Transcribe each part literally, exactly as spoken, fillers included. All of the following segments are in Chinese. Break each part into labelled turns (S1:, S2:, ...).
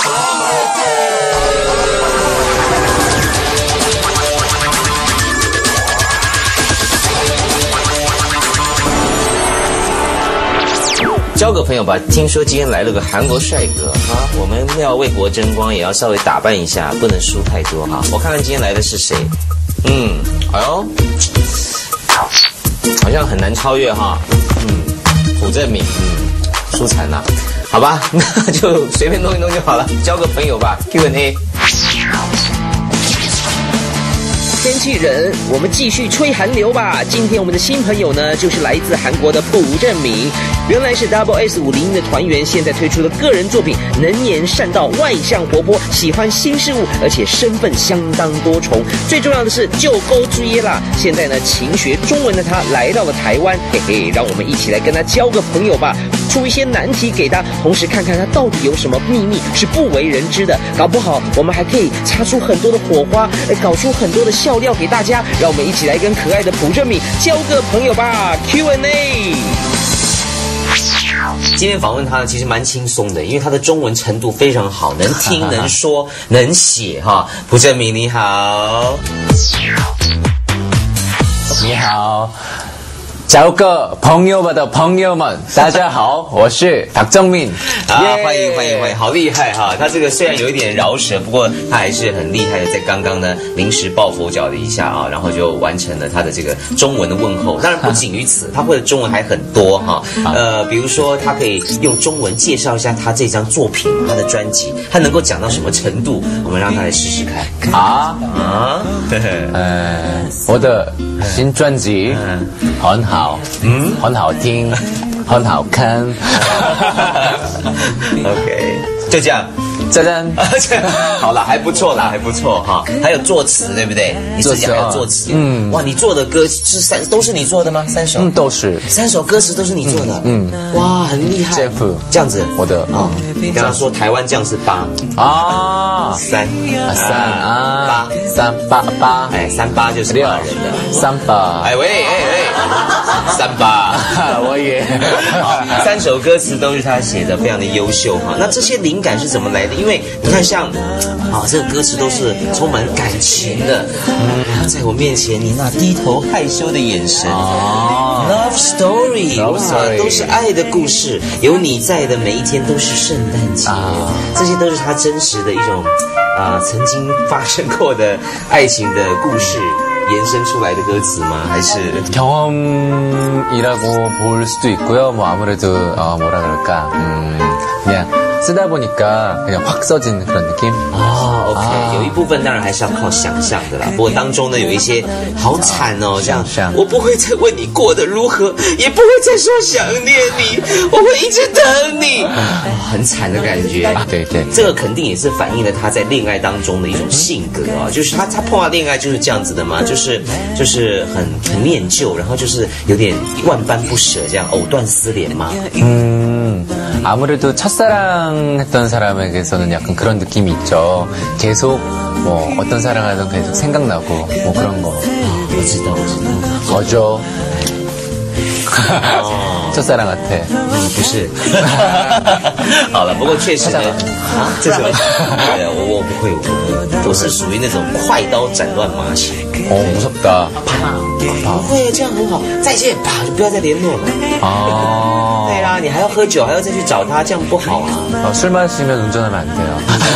S1: 交个朋友吧，听说今天来了个韩国帅哥啊，我们要为国争光，也要稍微打扮一下，不能输太多哈。我看看今天来的是谁？嗯，哎呦，好像很难超越哈。嗯，朴正敏，嗯，输惨了，好吧，那就随便弄一弄就好了，交个朋友吧。Q and A。天气冷，我们继续吹寒流吧。今天我们的新朋友呢，就是来自韩国的朴正敏，原来是 Double S 五零的团员，现在推出的个人作品，能言善道，外向活泼，喜欢新事物，而且身份相当多重。最重要的是就勾追啦。现在呢，勤学中文的他来到了台湾，嘿嘿，让我们一起来跟他交个朋友吧。出一些难题给他，同时看看他到底有什么秘密是不为人知的，搞不好我们还可以擦出很多的火花，搞出很多的笑料给大家。让我们一起来跟可爱的朴正敏交个朋友吧。 Q and A。 今天访问他呢，其实蛮轻松的，因为他的中文程度非常好，能听能说能写哈。朴正敏你好。
S2: 你好，交个朋友吧的朋友们，大家好，我是朴正敏
S1: 啊，欢迎欢迎欢迎，好厉害哈！他这个虽然有一点饶舌，不过他还是很厉害的，在刚刚呢临时抱佛脚了一下啊，然后就完成了他的这个中文的问候。当然不仅于此，他会的中文还很多哈。呃，比如说他可以用中文介绍一下他这张作品，他的专辑，他能够讲到什么程度？我们让他来试试看。
S2: 啊
S1: 啊，
S2: 呃，我的新专辑很好，嗯，很好听，很好看。
S1: OK， 就这样。
S2: 짜잔
S1: 好了，还不错啦，还不错哈。还有作词，对不对？你自己还有作词，嗯，哇，你做的歌是三都是你做的吗？三首，
S2: 嗯，都是
S1: 三首歌词都是你做的，嗯，哇，很厉害。
S2: Jeff，
S1: 这样子，
S2: 我的
S1: 啊，你刚刚说台湾酱是八
S2: 啊，
S1: 三
S2: 三啊八三八八，
S1: 哎，三八就是骂人的
S2: 三八，
S1: 哎喂哎哎，三八，
S2: 我也，
S1: 三首歌词都是他写的，非常的优秀哈。那这些灵感是怎么来的？因为你看像，啊，这个歌词都是充满感情的，嗯，在我面前你那低头害羞的眼神，哦 ，Love Story，
S2: Love Story，
S1: 都是爱的故事，有你在的每一天都是圣诞节，啊，这些都是他真实的一种啊，曾经发生过的爱情的故事。延伸出来的歌词吗？还是
S2: 경험이라고 볼 수도 있고요. 뭐 아무래도 어, 뭐라 그럴까, 음, 그냥 쓰다 보니까 그냥 확 써진 그런 느낌.
S1: 아, OK，啊，有一部分当然还是要靠想象的啦。不过当中呢，有一些好惨哦，这样我不会再问你过得如何，也不会再说想念你，我会一直等你，啊，很惨的感觉。
S2: 啊，对对，
S1: 这个肯定也是反映了他在恋爱当中的一种性格啊，就是他他碰到恋爱就是这样子的嘛，就是就是很很念旧，然后就是有点万般不舍，这样藕断丝连嘛。
S2: 嗯，아무래도 첫사랑했던 사람에게서는 약간 그런 느낌이 있죠. 계속 뭐 어떤 사랑하든 계속 생각나고 뭐 그런 거.
S1: 아, 我知道我知道
S2: 어죠. 첫사랑한테.
S1: 嗯，不是。好了，不过确实呢，啊，这什么？对啊，我我不会，我不会，我是属于那种快刀斩乱麻型。
S2: 哦，무섭다。
S1: 啪，不会，这样很好，再见，啪，就不要再联络了。哦，对啦，你还要喝酒，还要再去找他，这样不好啊。
S2: 哦，술 마시면 운전하면 안 돼요。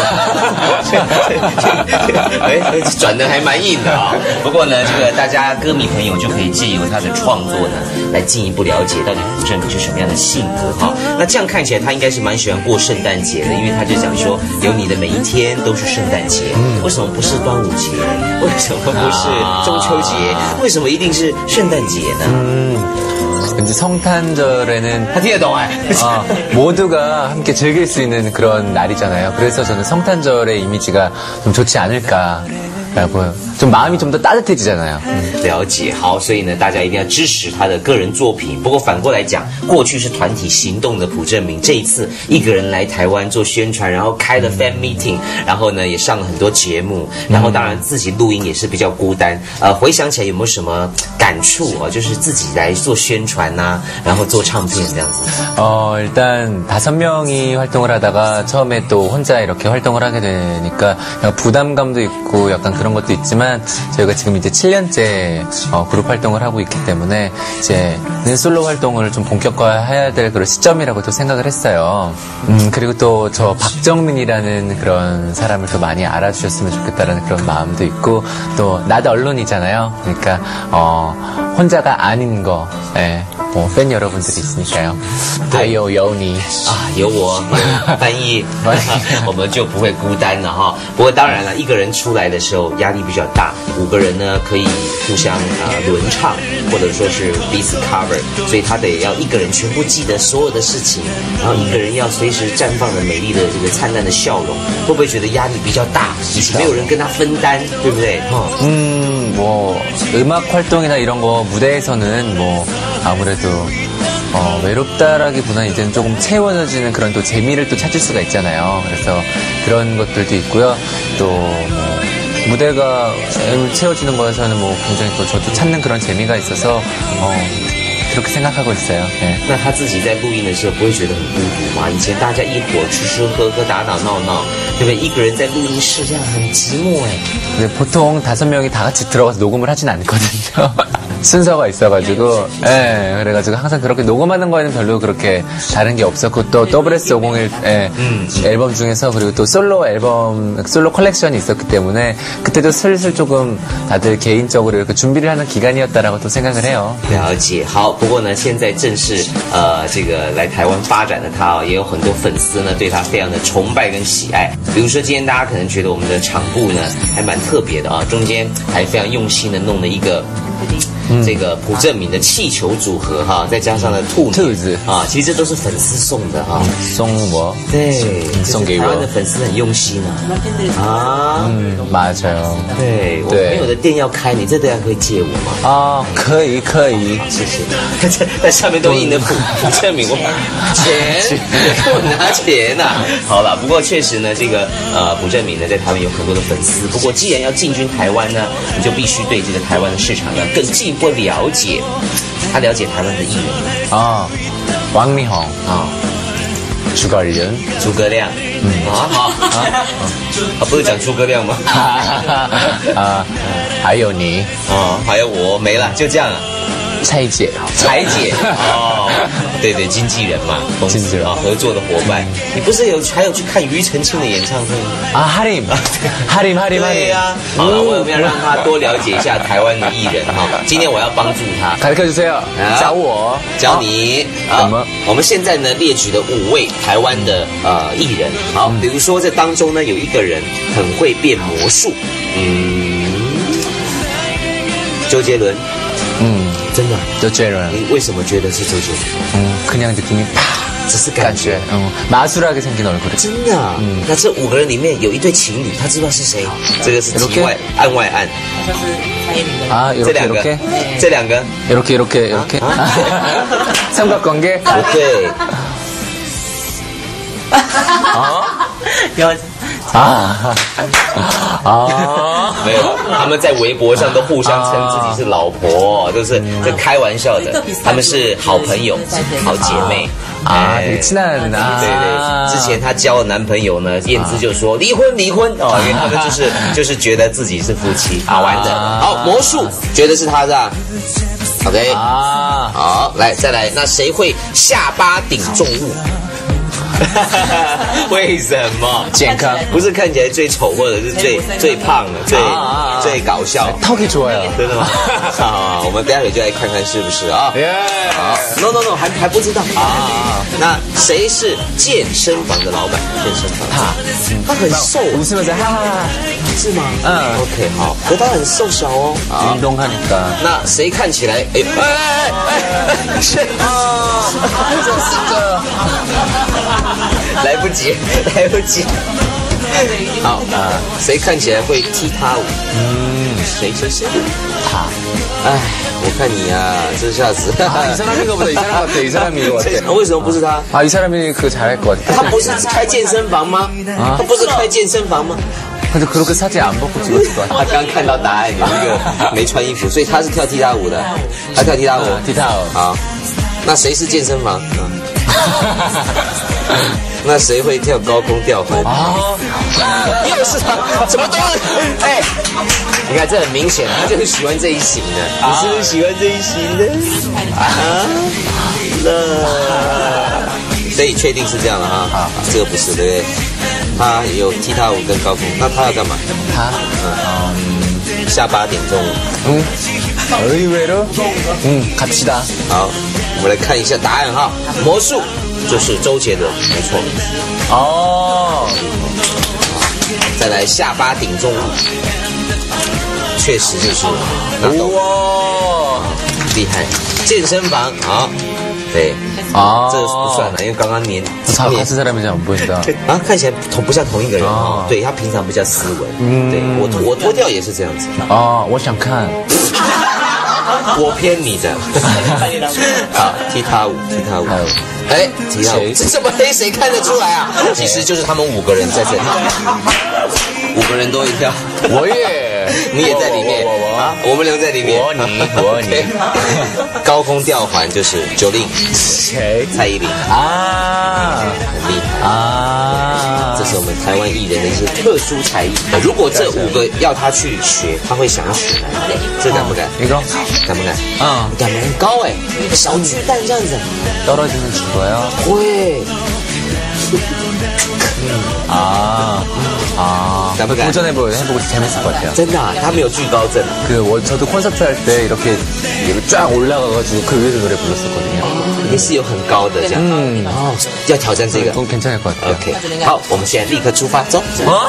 S1: 哎，转的还蛮硬的啊。不过呢，这个大家歌迷朋友就可以借由他的创作呢，来进一步了解到底朴正敏是什么样的性格哈。那这样看起来，他应该是蛮喜欢过圣诞节的，因为他就讲说，有你的每一天都是圣诞节。为什么不是端午节？为什么不是中秋节？为什么一定是圣诞节呢？嗯。
S2: 왠지 성탄절에는
S1: 다听得懂哎
S2: 아, 모두가 함께 즐길 수 있는 그런 날이잖아요. 그래서 저는 성탄절의 이미지가 좀 좋지 않을까라고 좀 마음이 좀 더 따뜻해지잖아요. 음.
S1: 了解，好，所以呢，大家一定要支持他的个人作品。不过反过来讲，过去是团体行动的朴正明，这一次一个人来台湾做宣传，然后开了 fan meeting，然后呢也上了很多节目，然后当然自己录音也是比较孤单。呃，回想起来有没有什么感触啊？就是自己来做宣传呐、啊，然后做唱片这样子。
S2: 어, 일단 다섯 명이 활동을 하다가 처음에 또 혼자 이렇게 활동을 하게 되니까 부담감도 있고 약간 그런 것도 있지만 저희가 지금 이제 칠 년째 어, 그룹 활동을 하고 있기 때문에 이제는 솔로 활동을 좀 본격화해야 될 그런 시점이라고 또 생각을 했어요. 음, 그리고 또 저 박정민이라는 그런 사람을 또 많이 알아주셨으면 좋겠다라는 그런 마음도 있고 또 나도 언론이잖아요. 그러니까 어, 혼자가 아닌 거, 예, 뭐 팬 여러분들이 있으니까요. 还有有你
S1: 啊，有我翻译，我们就不会孤单了哈。不过当然了，一个人出来的时候压力比较大，五个人呢可以互相啊、呃、轮唱，或者说是彼此 cover， 所以他得要一个人全部记得所有的事情，然后一个人要随时绽放着美丽的这个灿烂的笑容，会不会觉得压力比较大？以前没有人跟他分担，对不对？哈，
S2: 음, 뭐 음악 활동이나 이런 거 무대에서는 뭐 아무래도 어, 외롭다라기보다는 이제는 조금 채워지는 그런 또 재미를 또 찾을 수가 있잖아요. 그래서 그런 것들도 있고요. 또 뭐 무대가 채워지는 거에서는 뭐 굉장히 또 저도 찾는 그런 재미가 있어서 어, 그렇게 생각하고 있어요. 네.
S1: 那他自己在录音的时候不会觉得很孤独吗？以前大家一伙吃吃喝喝打打闹闹，对不对？一个人在录音室这样很寂寞哎。
S2: 근데 보통 다섯 명이 다 같이 들어가서 녹음을 하진 않거든요. 순서가 있어가지고, 예, 그래가지고 항상 그렇게 녹음하는 거에는 별로 그렇게 다른 게 없었고, 또 더블에스 오공일 예, 음. 앨범 중에서 그리고 또 솔로 앨범, 솔로 컬렉션이 있었기 때문에 그때도 슬슬 조금 다들 개인적으로 이렇게 준비를 하는 기간이었다라고 또 생각을 해요.
S1: 了解，好，不过呢，现在正是呃这个来台湾发展的他哦，也有很多粉丝呢对他非常的崇拜跟喜爱。比如说今天大家可能觉得我们的场布呢还蛮特别的啊，中间还非常用心的弄了一个。 这个朴正明的气球组合哈，再加上了兔
S2: 兔子
S1: 啊，其实这都是粉丝送的哈，
S2: 送我，
S1: 对，
S2: 送给我。
S1: 台湾的粉丝很用心啊，啊，
S2: 嗯，맞아요。
S1: 对，我朋友的店要开，你这店可以借我吗？
S2: 啊，可以可以，
S1: 谢谢。在上面都印的朴朴正明，我钱，给我拿钱呐、啊。好了，不过确实呢，这个呃朴正明呢在台湾有很多的粉丝，不过既然要进军台湾呢，你就必须对这个台湾的市场呢更进一步。 不了解，他了解台湾的艺人
S2: 啊，王力宏啊，诸葛亮，
S1: 诸葛亮，嗯啊好啊，啊不是讲诸葛亮吗？
S2: 啊，还有你
S1: 啊，还有我没了，就这样了。
S2: 蔡姐，
S1: 蔡姐哦，对对，经纪人嘛，公司啊，合作的伙伴。你不是有还有去看庾澄庆的演唱会吗？
S2: 啊，哈林，哈林，哈林，
S1: 对呀。好了，我们要让他多了解一下台湾的艺人哈。今天我要帮助他，
S2: 开课就这样，教我，
S1: 教你。怎么？我们现在呢列举了五位台湾的呃艺人，好，比如说这当中呢有一个人很会变魔术，嗯，周杰伦。 嗯，真的，
S2: 周杰伦。
S1: 你为什么觉得是周杰伦？
S2: 嗯，그냥 느낌이啪，
S1: 只是感觉，
S2: 嗯，마술하게 생긴 얼굴。
S1: 真的，嗯。那这五个人里面有一对情侣，他知道是谁？这个是题外案外案。
S3: 好像是蔡依林的。
S2: 啊，
S1: 这两个，这两个
S2: ，이렇게 이렇게 이렇게。삼각관계。
S1: 对。
S3: 啊？有。
S2: 啊啊！
S1: 没有，他们在微博上都互相称自己是老婆，都是在开玩笑的。他们是好朋友、好姐妹
S2: 啊，很亲爱的。
S1: 对对，之前她交了男朋友呢，燕姿就说离婚离婚哦，因为他们就是就是觉得自己是夫妻，好玩的。好，魔术觉得是他是吧 ？OK 啊，好，来再来，那谁会下巴顶重物？ 为什么
S2: 健康？
S1: 不是看起来最丑，或者是最最胖的、最最搞笑。
S2: 套可以出来了，
S1: 真的吗？好，我们待会就来看看是不是啊？好 ，No No No， 还还不知道啊。那谁是健身房的老板？健身房他他很瘦，
S2: 不是吗？哈哈哈，
S1: 是吗？嗯 ，OK， 好，可他很瘦小哦。
S2: 运动看的。
S1: 那谁看起来？哎哎哎哎，是啊，这是的。 来不及，来不及。 好啊，谁看起来会踢踏舞？嗯，谁谁谁？他。哎，我看你啊，这下子。
S2: 아, 이 사람인가 보다. 이 사람 같아. 이 사람인 것 같아.
S1: 为什么不是他？
S2: 아, 이 사람이 그거 잘할 것 같아.
S1: 他不是开健身房吗？啊，他不是开健身房吗？
S2: 근데 그렇게 사진 안 벗고 찍었을 것 같아.
S1: 他刚看到答案，有一个没穿衣服，所以他是跳踢踏舞的。他跳踢踏舞，
S2: 踢踏舞。
S1: 好，那谁是健身房？那谁会跳高空吊环？啊，又是他，怎么都是？哎，你看这很明显，他就是喜欢这一型的。你是不是喜欢这一型的？啊，了。所以确定是这样了哈。啊，这个不是对不对？他有踢踏舞跟高空，那他要干嘛？
S2: 他
S1: 嗯，下八点钟。
S2: 嗯，의외로嗯갑시다。
S1: 好，我们来看一下答案哈。魔术就是周杰伦，没错。哦。再来下巴顶重物，确实就是哇，厉害！健身房好，对。 啊，这个不算了，因为刚刚年
S2: 같은 사람이지 안 보인다。
S1: 啊，看起来同不像同一个人哦。对他平常比较斯文，嗯，对我我脱掉也是这样子。
S2: 哦，我想看，
S1: 我骗你的。好，踢踏舞，踢踏舞。哎，踢踏舞，这这么黑谁看得出来啊？其实就是他们五个人在这里，五个人都会跳。
S2: 我也。
S1: 你也在里面，我我啊，我们两个在里面。
S2: 我你我你，
S1: 高空吊环就是九令，
S2: 谁？
S1: 蔡依林啊，很厉害啊。这是我们台湾艺人的一些特殊才艺。如果这五个要他去学，他会想要学哪一个？这敢不敢？
S2: 你说
S1: 敢不敢？
S2: 啊，
S1: 敢不敢？很高哎，小巨蛋这样子。
S2: 떨어지는 죽어요?
S1: 会。
S2: 아, 아, 도전해보고 해보고 재밌을 것 같아요.
S1: 真的啊，他没有惧高症。
S2: 그 저도 콘서트 할 때 이렇게 쫙 올라가가지고 그 위에서 노래 불렀었거든요.
S1: 也是有很高的这样。嗯，哦，要挑战这个。
S2: 좀 괜찮을 것 같아요.
S1: OK， 好，我们现在立刻出发，走。啊？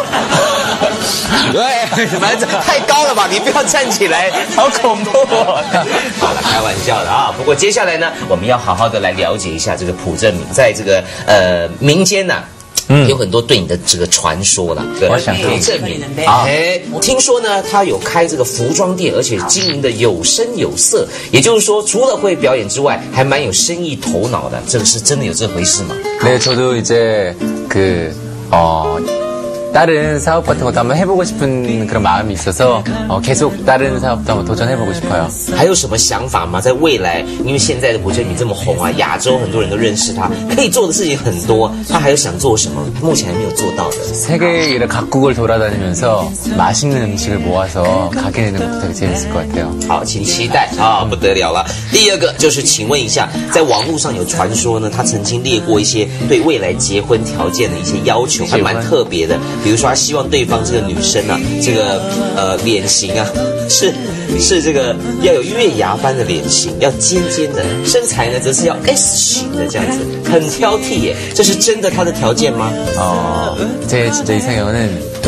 S1: 对，蛮太高了吧？你不要站起来，好恐怖哦。好了，开玩笑的啊。不过接下来呢，我们要好好的来了解一下这个朴正敏，在这个呃民间呐、啊。 嗯，有很多对你的这个传说了。
S2: 我想
S1: 朴正敏啊，哎，听说呢，他有开这个服装店，而且经营的有声有色。也就是说，除了会表演之外，还蛮有生意头脑的。这个是真的有这回事吗？
S2: 네, 저도 이제 그 어. 다른 사업 같은 것도 한번 해보고 싶은 그런 마음이 있어서 어, 계속 다른 사업도 한번 도전해보고 싶어요.
S1: 还有什么想法吗？在未来，因为现在的朴正敏这么红啊，亚洲很多人都认识他，可以做的事情很多。他还有想做什么？目前还没有做到的。
S2: 세계 각국을 돌아다니면서 맛있는 음식을 모아서 가게 내는 것도 되게 재밌을 것 같아요.
S1: 好，请期待啊，不得了了。第二个就是，请问一下，在网络上有传说呢，他曾经列过一些对未来结婚条件的一些要求，还蛮特别的。 比如说，他希望对方这个女生啊，这个呃脸型啊，是是这个要有月牙般的脸型，要尖尖的，身材呢则是要 S 型的这样子，很挑剔耶。这是真的他的条件吗？
S2: 哦，제 진짜 이상형은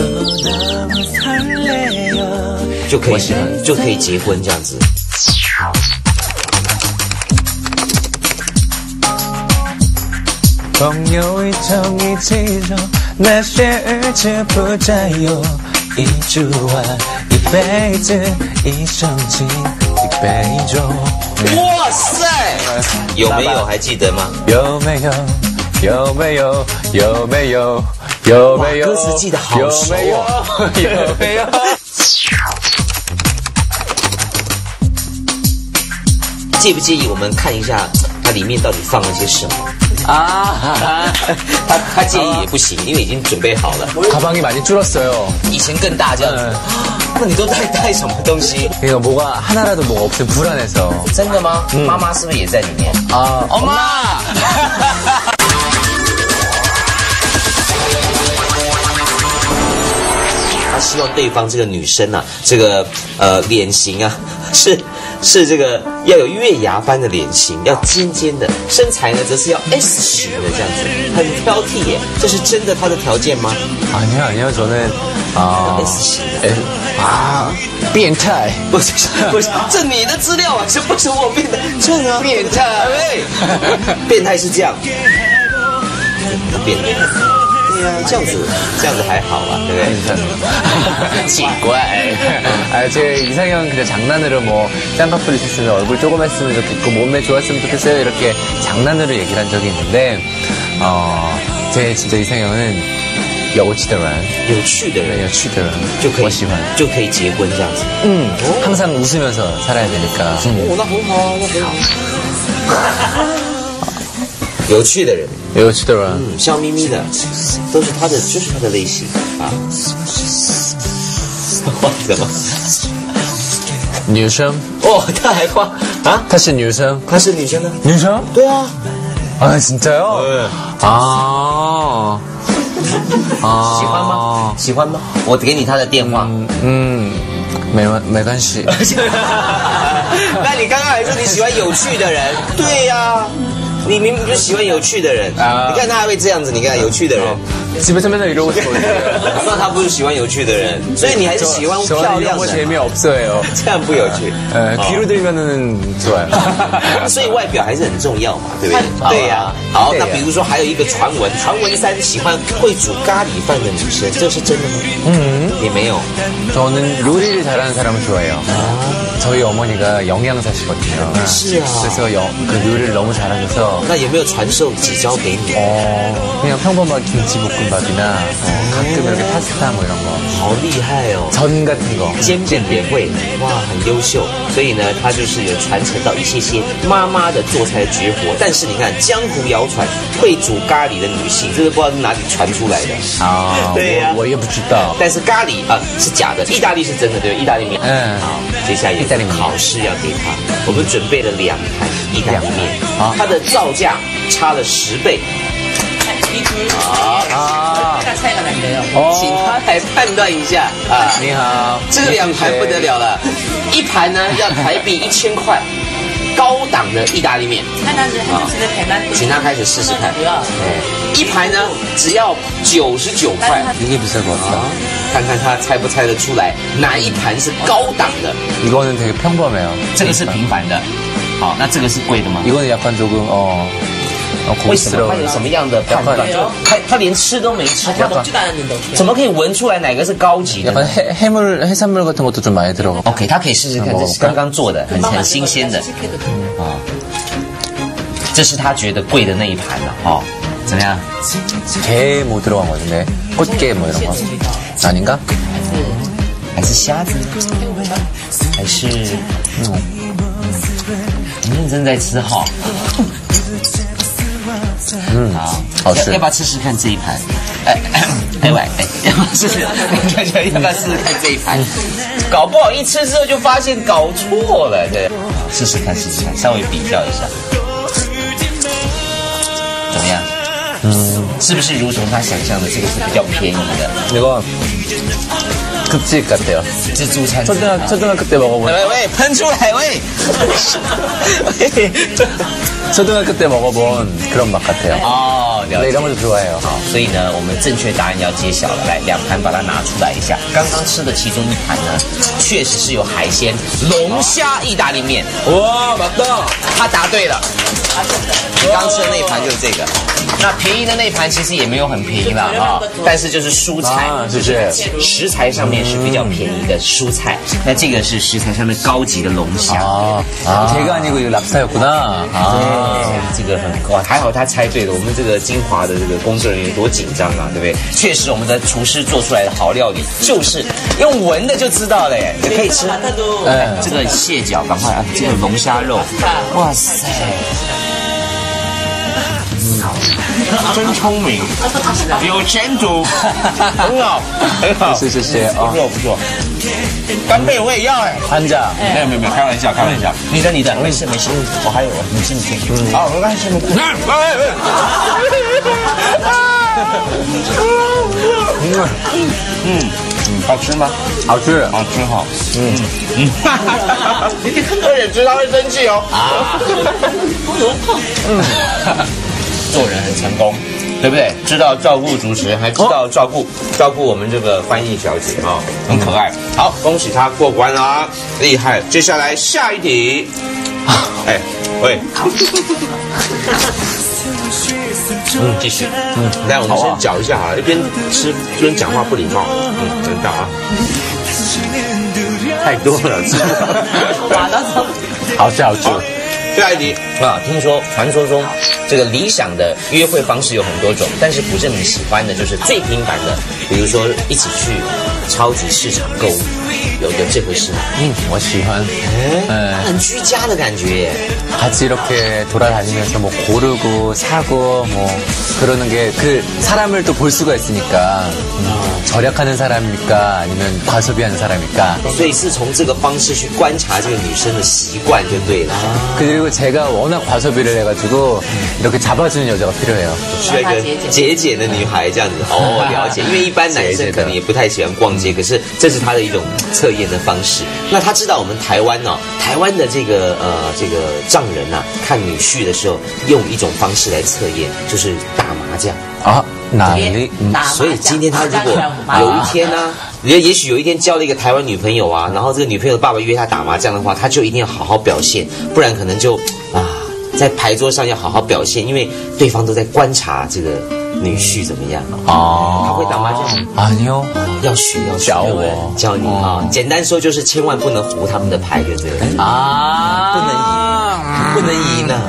S1: 就可以就可以结婚这样子。
S4: 朋友이 정해지죠 날씨를 짚어자요 이 주와 이辈子一生情一杯酒
S1: 哇塞，有没有还记得吗？
S2: 有没有？有没有？有没有？有没有？
S1: 歌词记得好熟哦，
S2: 有没有？
S1: 介不介意我们看一下它里面到底放了些什么？
S2: 啊，
S1: 他他介意也不行，因为已经准备好了。
S2: 가방이 많이 줄었어요.
S1: 以前更大这样子。那你都带带什么东西？
S2: 이거 뭐가 하나라도 뭐가 없으면 불안해서.
S1: 真的吗？妈妈是不是也在里面？
S2: 啊，
S1: 엄마 他希望对方这个女生啊，这个呃脸型啊是。 是这个要有月牙般的脸型，要尖尖的，身材呢则是要 S 型的这样子，很挑剔耶。这是真的他的条件吗？
S2: 아니요 아니요 저는 아
S1: S 型的。
S2: 아变态，
S1: 不是不是，这你的资料啊，这不是我变态，这啊变态，变态是这样，变态。 对呀，这样子这样子还好吧，对不对？奇怪。
S2: 아, 제 이상형은 그냥 장난으로 뭐 쌍꺼풀 있었으면 얼굴 조금 했으면 좋겠고 몸매 좋았으면 좋겠어요 이렇게 장난으로 얘기를 한 적이 있는데 어, 제 진짜 이상형은 有趣的人
S1: 有趣的人
S2: 有趣的人
S1: 就可以
S2: 我喜欢
S1: 就可以结婚这样子。
S2: 음, 항상 웃으면서 살아야 되니까
S1: 哦，那很好啊，那很好。有趣的人，
S2: 有趣的人
S1: 嗯，笑眯眯的，都是他的，就是他的类型啊。画什么？
S2: 女生
S1: 哦，他还画啊？
S2: 她是女生
S1: 她是女生呢？
S2: 女生
S1: 对啊。
S2: 아 진짜요?
S1: 네.
S2: 아, 아
S1: 喜欢吗？喜欢吗？我给你他的电话。
S2: 음, 没没关系。
S1: 那你刚刚还说你喜欢有趣的人，对呀、啊，你明明就喜欢有趣的人啊！你看他还会这样子，你看有趣的人。
S2: 집에서 맨날 이러고 있어요.
S1: 那他不是喜欢有趣的人，所以你还是喜欢漂亮的。
S2: 재미없어요.
S1: 这样不有趣。
S2: 에, 귀로 들면은 좋아요.
S1: 所以外表还是很重要嘛，对不对？对呀。好，那比如说还有一个传闻，传闻三喜欢会煮咖喱饭的女生，这是真的吗？嗯，也没有。
S2: 저는 요리를 잘하는 사람을 좋아해요. 저희 어머니가 영양사시거든요.
S1: 是啊。
S2: 그래서 영, 그 요리를 너무 잘하셔서
S1: 那有没有传授几招给你？
S2: 어, 그냥 평범한 김치볶음밥이나 어, 가끔 이렇게 파스타 뭐 이런 거.
S1: 好厉害哦！
S2: 전 같은 거.
S1: 煎饼也会，哇，很优秀。所以呢，他就是有传承到一些些妈妈的做菜的绝活。但是你看，江湖谣传会煮咖喱的女性，这个不知道是哪里传出来的
S2: 啊？对呀，我也不知道。但是咖喱啊是假的，意大利是真的，对，意大利面。嗯，好，接下来意大利考试要给他，我们准备了两盘意大利面，啊，它的造价差了十倍。
S3: 啊，那菜很难得
S1: 哦，请他来判断一下啊！
S2: 你好，
S1: 这两盘不得了了，一盘呢要台币一千块，高档的意大利面。啊，请他开始试试看。一盘呢只要九十九块，一个比较高啊！看看他猜不猜得出来哪一盘是高档的？ 이거는 되게 평범해요. 这个是平凡的。好，那这个是贵的吗？ 이거는 약간 조금 어. 为什么他有什么样的判断？就他他连吃都没吃，他怎么可以闻出来哪个是高级的？ 약간 해, 해물 해산물 같은 것도 좀 많이 들어가. OK， 他可以试试看，这是刚刚做的，很很新鲜的。啊，这是他觉得贵的那一盤了，哦，怎么样？ 게 뭐 들어간 거던데? 꽃게 뭐 이런 거? 아닌가? 还是虾子？还是嗯，很认真在吃哈。 嗯，好，好吃。要不要试试看这一盘？哎，哎喂，哎，要不要试试？要不要试试看这一盘？搞不好一吃之后就发现搞错了，对。试试看，试试看，稍微比较一下，怎么样？嗯，是不是如同他想象的，这个是比较便宜的？那个급식 같아요. 自助餐. 초등학 초등학교 때 먹어본. 왜 왜? 喷出来喂. 초등학교 때 먹어본 그런 맛 같아요. 아, 네, 이런 것도 좋아해요. 好，所以呢，我们正确答案要揭晓了。来，两盘把它拿出来一下。刚刚吃的其中一盘呢，确实是有海鲜龙虾意大利面。哇，맞다，他答对了。你刚吃的那一盘就是这个。那便宜的那一盘其实也没有很便宜啦啊，但是就是蔬菜，就是食材上面是比较便宜的蔬菜。那这个是食材上面高级的龙虾。啊，게가 아니고 이거 랍스타였구나。啊，这个很高，还好他猜对了。我们这个精华的这个工作人员多紧张啊，对不对？确实，我们的厨师做出来的好料理，就是用闻的就知道了耶，就可以吃。嗯，这个蟹脚，赶快啊，这个龙虾肉，哇塞！ 真聪明，有前途，很好，很好，谢谢谢谢，不错不错。干贝我也要哎，潘家，没有没有没有，开玩笑开玩笑。你的你的，没事没事，我还有，你吃你吃。好，没关系没关系。嗯嗯，好吃吗？好吃，好吃哈。嗯嗯，而且知道会生气哦。啊，嗯。 做人很成功，对不对？知道照顾主持人，还知道照顾、哦、照顾我们这个翻译小姐啊、哦，很可爱。好，恭喜她过关啦，厉害！接下来下一题，哎，喂， 嗯，继续。嗯，来，我们先嚼一下好了，一边吃一边讲话不礼貌。嗯，等到啊，太多了，吃不
S3: 挖到手。
S2: 好吃好吃。
S1: 下一题啊，听说传说中这个理想的约会方式有很多种，但是朴正明喜欢的就是最平凡的，比如说一起去超级市场购物，有有这回事吗？
S2: 嗯，我喜欢。
S1: 哎，很居家的感觉耶。
S2: 같이 이렇게 돌아다니면서 뭐 고르고 사고 뭐 그러는 게 그 사람을 또 볼 수가 있으니까 음, 절약하는 사람입니까 아니면 과소비하는 사람입니까?
S1: 所以是从这个方式去观察这个女生的习惯就对了。
S2: 그리고 제가 워낙 과소비를 해가지고 이렇게 잡아주는 여자가 필요해요.
S1: 需要一个节俭的女孩这样子哦，了解。因为一般男生可能也不太喜欢逛街，可是这是他的一种测验的方式。那他知道我们台湾呢、哦，台湾的这个呃这个丈人呐、啊，看女婿的时候用一种方式来测验，就是打麻将。
S2: 아, 난리.
S1: 所以今天他如果有一天呢、啊，也也许有一天交了一个台湾女朋友啊，然后这个女朋友的爸爸约他打麻将的话，他就一定要好好表现，不然可能就啊在牌桌上要好好表现，因为对方都在观察这个女婿怎么样啊。他会打麻将？
S2: 아니요.
S1: 要学要学，
S2: 教我
S1: 教你啊。简单说就是千万不能胡他们的牌，对不对？
S2: 아,
S1: 不能赢，不能赢呢。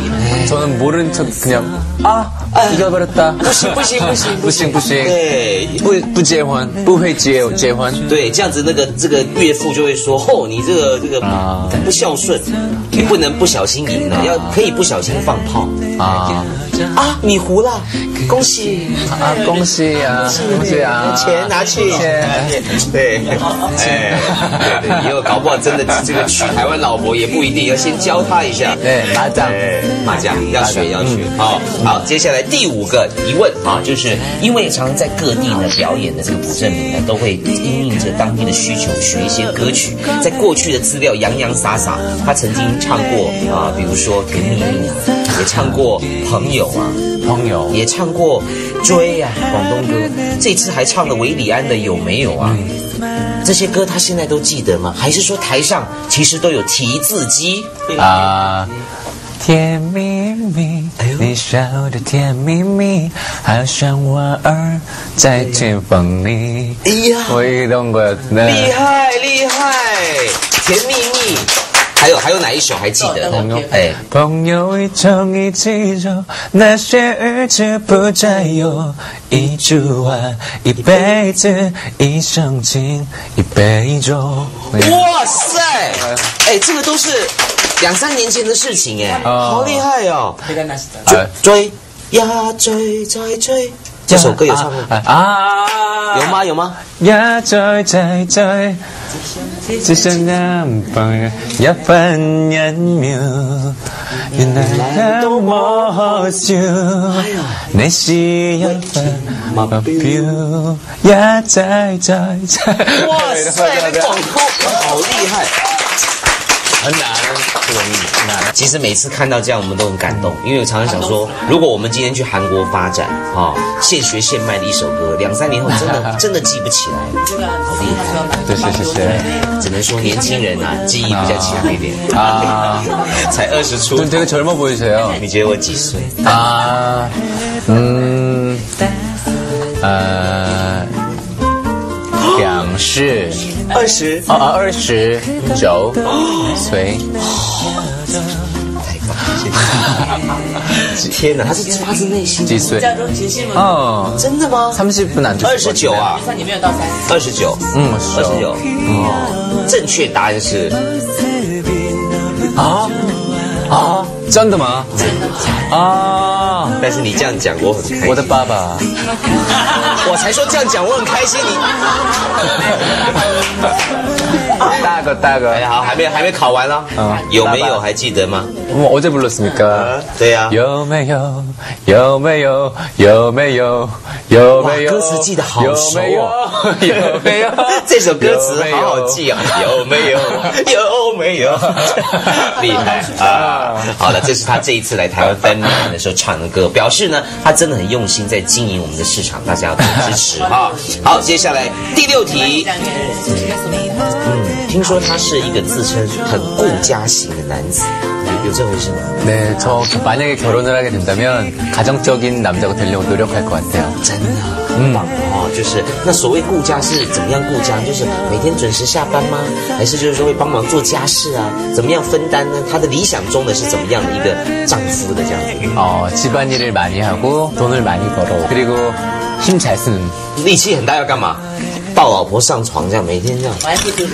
S2: 저는 모른 척 그냥 아, 이겨버렸다.
S1: 不行不行不行
S2: 不行不行.
S1: 对，
S2: 不不结婚，不会结结婚。
S1: 对，这样子那个这个岳父就会说：“哦，你这个这个不孝顺，你不能不小心赢了，要可以不小心放炮
S2: 啊
S1: 啊！你胡了，恭喜
S2: 啊，恭喜啊，恭喜啊！
S1: 钱拿去，
S2: 钱
S1: 对，哎，对对，以后搞不好真的这个娶台湾老婆也不一定，要先教他一下。
S2: 对，麻将，
S1: 麻将要学要学。好，好，接下来第五个疑问啊，就是因为常常在各地呢表演的这个朴正明呢，都会因应着当地的需求学一些歌曲。在过去的资料洋洋洒洒，他曾经唱过啊，比如说《甜蜜蜜》啊，也唱过《朋友》啊，
S2: 朋友
S1: 也唱过《追》啊，广东歌。这次还唱了韦礼安的《有没有》啊。这些歌他现在都记得吗？还是说台上其实都有提字机
S2: 啊？甜蜜蜜，你笑得甜蜜蜜，好像花儿在春风里。
S1: 哎呀，
S2: 我이런 거였네。
S1: 厉害厉害，甜蜜蜜。还有还有哪一首还记得？朋友，哎，
S2: 朋友一种一起走，那些日子不再有。一句话，一辈子，一生情，一杯酒。
S1: 哇塞，哎，这个都是两三年前的事情哎，好厉害哦！追呀追再追，这首歌有唱过啊？有吗？有吗？
S2: 呀追再追。只想南方人一分一秒，原來都冇笑，你是一份目標，一再再再。
S1: 哇塞，那廣告好厲害！
S2: 很難，不容易，難。
S1: 其實每次看到這樣，我們都很感動，因為我常常想說，如果我們今天去韓國發展，啊，現學現賣的一首歌，兩三年後真的真的記不起來，好厲害！
S2: 對，謝謝謝。
S1: 只能說年輕人啊，記憶比較強一點啊，才二十出。
S2: 좀 되게 젊어 보이세요.
S1: 你覺得我幾歲？
S2: 啊，嗯，呃，兩十。
S1: 二十
S2: 啊啊，二十九岁。
S1: 天哪，他是发自内心。
S2: 几岁？
S1: 哦，真的吗？
S2: 三十分안
S1: 二十九啊？
S3: 你没有到三十。
S1: 二十九，
S2: 嗯，
S1: 二十九。哦，正确答案是
S2: 啊啊，真的吗？
S3: 真的
S2: 啊！
S1: 但是你这样讲，我很开心。
S2: 我的爸爸，
S1: 我才说这样讲我很开心。你
S2: 大个大个，
S1: 哎，好，还没还没考完了。嗯，有没有还记得吗？
S2: 뭐 어제 불렀습니까?
S1: 对呀。
S2: 有没有有没有有没有有没有？
S1: 歌词记得好熟哦。
S2: 有没有？
S1: 这首歌词好好记啊！有没有？有没有？厉害啊！好了，这是他这一次来台湾翻面的时候唱的歌，表示呢他真的很用心在经营我们的市场，大家要多支持哈。好，接下来第六题。嗯，听说他是一个自称很顾家型的男子。 有这回事吗？
S2: 네, 저 만약에 결혼을 하게 된다면 가정적인 남자가 되려고 노력할 것 같아요.
S1: 真的，很棒哦。就是那所谓顾家是怎么样顾家？就是每天准时下班吗？还是就是说会帮忙做家事啊？怎么样分担呢？他的理想中的是怎么样的一个丈夫的这样子？
S2: 어, 집안일을 많이 하고 돈을 많이 벌어. 그리고 힘 잘 쓰는.
S1: 力气很大要干嘛？抱老婆上床这样，每天这样。